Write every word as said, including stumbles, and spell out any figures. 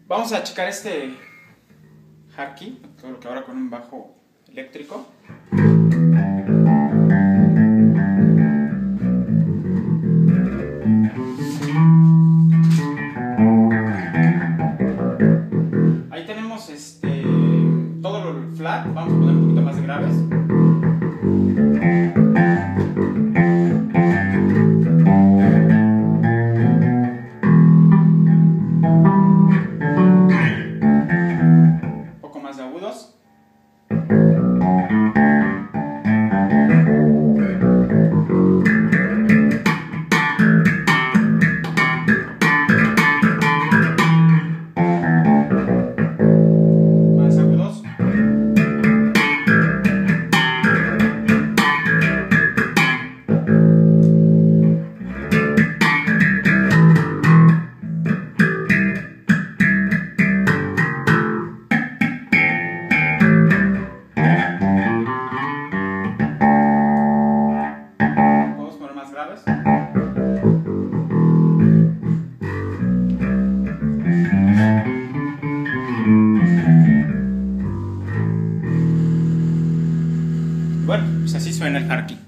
Vamos a checar este Harky, todo que ahora con un bajo eléctrico. Ahí tenemos este todo lo flat, vamos a poner un poquito más de graves. Un poco más de agudos. Más agudos. Podemos poner más graves. Bueno, pues así suena el Harky.